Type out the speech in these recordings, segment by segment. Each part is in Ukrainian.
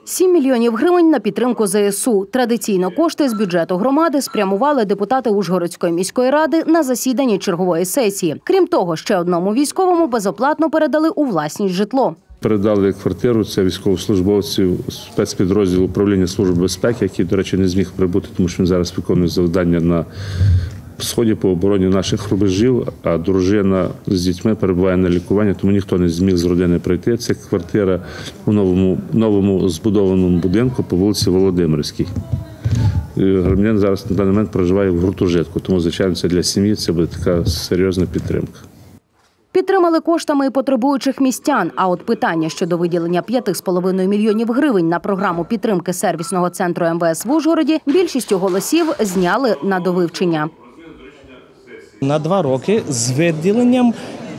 7 мільйонів гривень на підтримку ЗСУ. Традиційно кошти з бюджету громади спрямували депутати Ужгородської міської ради на засіданні чергової сесії. Крім того, ще одному військовому безоплатно передали у власність житло. Передали квартиру, це військовослужбовців спецпідрозділу управління Служби безпеки, який, до речі, не зміг прибути, тому що він зараз виконує завдання на сході по обороні наших рубежів, а дружина з дітьми перебуває на лікуванні, тому ніхто не зміг з родини прийти. Це квартира у новому збудованому будинку по вулиці Володимирській. Громадянин зараз на даний момент проживає в гуртожитку, тому, звичайно, це для сім'ї це буде така серйозна підтримка. Підтримали коштами і потребуючих містян. А от питання щодо виділення 5,5 мільйонів гривень на програму підтримки сервісного центру МВС в Ужгороді більшістю голосів зняли на довивчення. На 2 роки з виділенням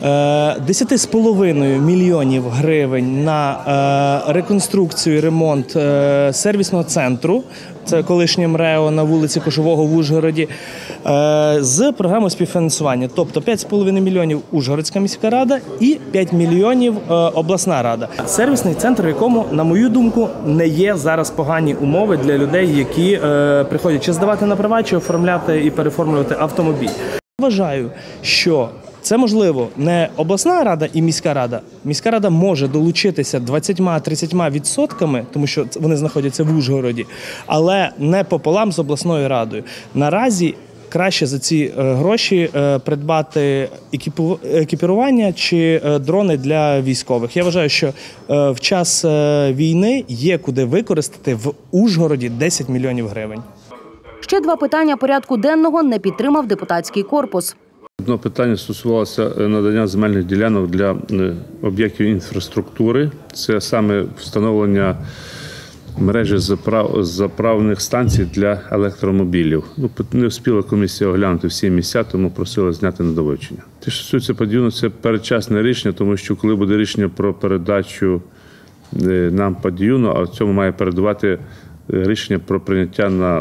10,5 мільйонів гривень на реконструкцію і ремонт сервісного центру, це колишнє МРЕО на вулиці Кошового в Ужгороді, з програмою співфінансування. Тобто 5,5 мільйонів Ужгородська міська рада і 5 мільйонів обласна рада. Сервісний центр, в якому, на мою думку, не є зараз погані умови для людей, які приходять чи здавати на права, чи оформляти і переформлювати автомобіль. Вважаю, що це, можливо, не обласна рада і міська рада. Міська рада може долучитися 20-30%, тому що вони знаходяться в Ужгороді, але не пополам з обласною радою. Наразі краще за ці гроші придбати екіпірування чи дрони для військових. Я вважаю, що в час війни є куди використати в Ужгороді 10 мільйонів гривень. Ще 2 питання порядку денного не підтримав депутатський корпус. Одне питання стосувалося надання земельних ділянок для об'єктів інфраструктури. Це саме встановлення мережі заправних станцій для електромобілів. Не встигла комісія оглянути всі місця, тому просила зняти на довивчення. Те, що стосується Падіюну, це передчасне рішення, тому що коли буде рішення про передачу нам Падіюну, а в цьому має передавати рішення про прийняття на,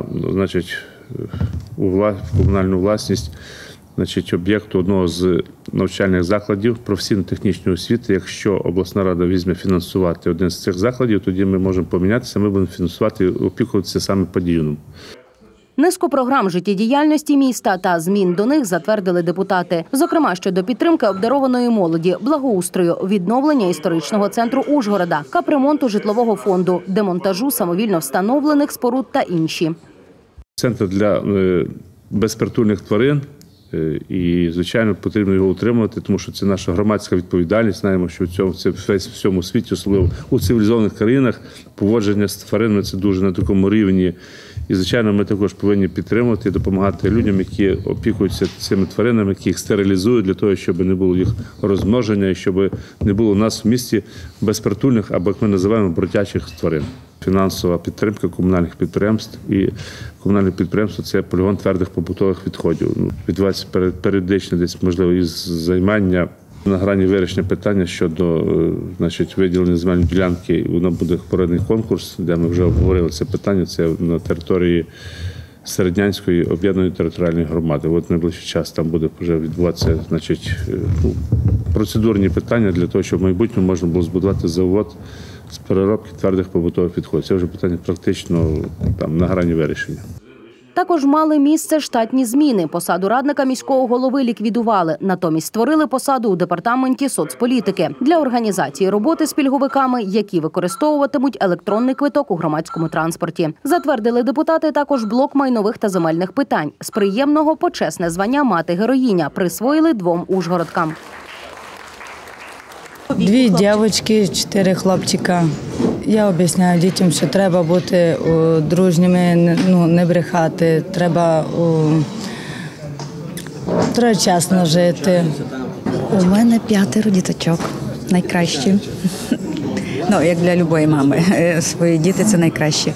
в комунальну власність об'єкту одного з навчальних закладів професійно-технічної освіти. Якщо обласна рада візьме фінансувати один з цих закладів, тоді ми можемо помінятися, ми будемо фінансувати і опікуватися саме Падіюном. Низку програм життєдіяльності міста та змін до них затвердили депутати. Зокрема, щодо підтримки обдарованої молоді, благоустрою, відновлення історичного центру Ужгорода, капремонту житлового фонду, демонтажу самовільно встановлених споруд та інші. Центр для безпритульних тварин. І, звичайно, потрібно його утримувати, тому що це наша громадська відповідальність. Знаємо, що в всьому світі, особливо у цивілізованих країнах, поводження з тваринами – це дуже на такому рівні. І, звичайно, ми також повинні підтримувати і допомагати людям, які опікуються цими тваринами, які їх стерилізують для того, щоб не було їх розмноження і щоб не було у нас в місті безпритульних, або, як ми називаємо, бродячих тварин. Фінансова підтримка комунальних підприємств. І комунальне підприємство – це полігон твердих побутових відходів. Відбувається періодично десь, можливо, із займання на грані вирішення питання щодо виділення земельної ділянки. Воно буде проведений конкурс, де ми вже обговорили це питання. Це на території Середнянської об'єднаної територіальної громади. От найближчий час там буде вже відбуватися процедурні питання для того, щоб в майбутньому можна було збудувати завод з переробки твердих побутових відходів. Це вже питання практично на грані вирішення. Також мали місце штатні зміни. Посаду радника міського голови ліквідували. Натомість створили посаду у департаменті соцполітики для організації роботи з пільговиками, які використовуватимуть електронний квиток у громадському транспорті. Затвердили депутати також блок майнових та земельних питань. З приємного почесне звання мати-героїня присвоїли 2 ужгородкам. 2 дівчинки, 4 хлопчика. Я об'ясняю дітям, що треба бути дружніми, не брехати, треба чесно жити. У мене 5 діточок, найкращі. Як для будь-якої мами, свої діти – це найкраще.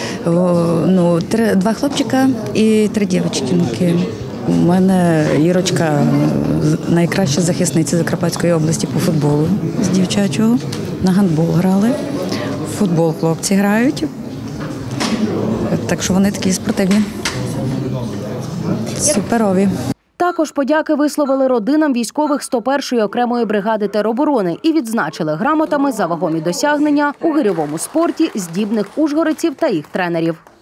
2 хлопчика і 3 дівчинки. У мене Ірочка найкраща захисниця Закарпатської області по футболу з дівчачого. На гандбол грали, в футбол хлопці грають. Так що вони такі спортивні, суперові. Також подяки висловили родинам військових 101-ї окремої бригади тероборони і відзначили грамотами за вагомі досягнення у гирьовому спорті здібних ужгородців та їх тренерів.